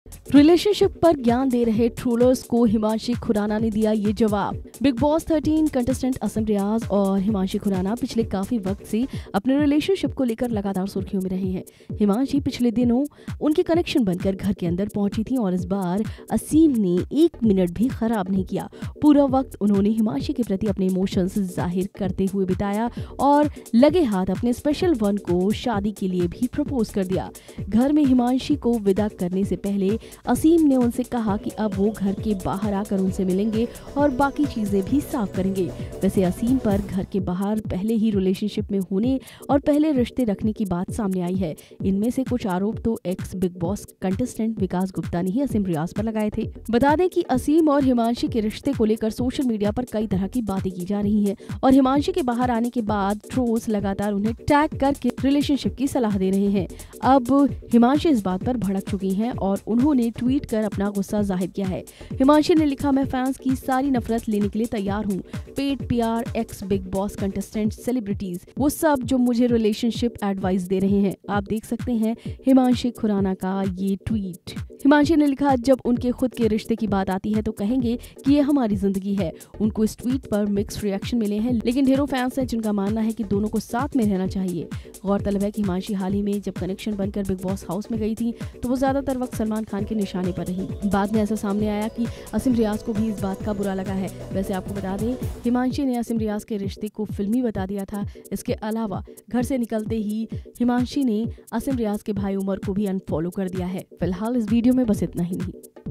Relationship पर ज्ञान दे रहे ट्रोलर्स को हिमांशी खुराना ने दिया ये जवाब। Bigg Boss 13 contestant Asim Riaz और हिमांशी खुराना पिछले काफी वक्त से अपने रिलेशनशिप को लेकर लगातार सुर्खियों में रहे हैं। हिमांशी पिछले दिनों उनके कनेक्शन बनकर घर के अंदर पहुंची थी और इस बार असीम ने 1 मिनट भी खराब नहीं किया। पूरा वक्त उन्होंने हिमांशी के प्रति अपने इमोशंस जाहिर करते हुए बिताया और लगे हाथ अपने स्पेशल वन को शादी के लिए भी प्रपोज कर दिया। घर में हिमांशी को विदा करने से पहले असीम ने उनसे कहा कि अब वो घर के बाहर आकर उनसे मिलेंगे और बाकी चीजें भी साफ करेंगे। वैसे असीम पर घर के बाहर पहले ही रिलेशनशिप में होने और पहले रिश्ते रखने की बात सामने आई है। इनमें से कुछ आरोप तो ex Bigg Boss contestant Vikas Gupta ने ही असीम रियाज पर लगाए थे। बता दें कि असीम और हिमांशी के रिश्ते को लेकर सोशल मीडिया पर कई तरह की बातें की जा रही हैं और हिमांशी के बाहर आने के बाद ट्रोल्स लगातार उन्हें टैग करके रिलेशनशिप की सलाह दे रहे हैं। अब हिमांशी इस बात पर भड़क चुकी हैं और उन्होंने ट्वीट कर अपना गुस्सा जाहिर किया है। हिमांशी ने लिखा, मैं फैंस की सारी नफरत लेने के लिए तैयार हूँ। Paid PR, ex Bigg Boss contestant, celebrities, वो सब जो मुझे रिलेशनशिप एडवाइस दे रहे हैं। आप देख सकते हैं हिमांशी खुराना का ये ट्वीट। हिमांशी ने लिखा, जब उनके खुद के रिश्ते की बात आती है तो कहेंगे कि ये हमारी जिंदगी है। उनको इस ट्वीट पर मिक्स रिएक्शन मिले हैं, लेकिन ढेरों फैंस हैं जिनका मानना है कि दोनों को साथ में रहना चाहिए। गौरतलब है कि हिमांशी हाल ही में जब कनेक्शन बनकर बिग बॉस हाउस में गई थी तो वो ज्यादातर वक्त सलमान खान के निशाने पर रही। बाद में ऐसा सामने आया कि असीम रियाज को भी इस बात का बुरा लगा है। वैसे आपको बता दें, हिमांशी ने असीम रियाज के रिश्ते को फिल्मी बता दिया था। इसके अलावा घर से निकलते ही हिमांशी ने असीम रियाज के भाई उमर को भी अनफॉलो कर दिया है। फिलहाल इस वीडियो में बस इतना ही नहीं।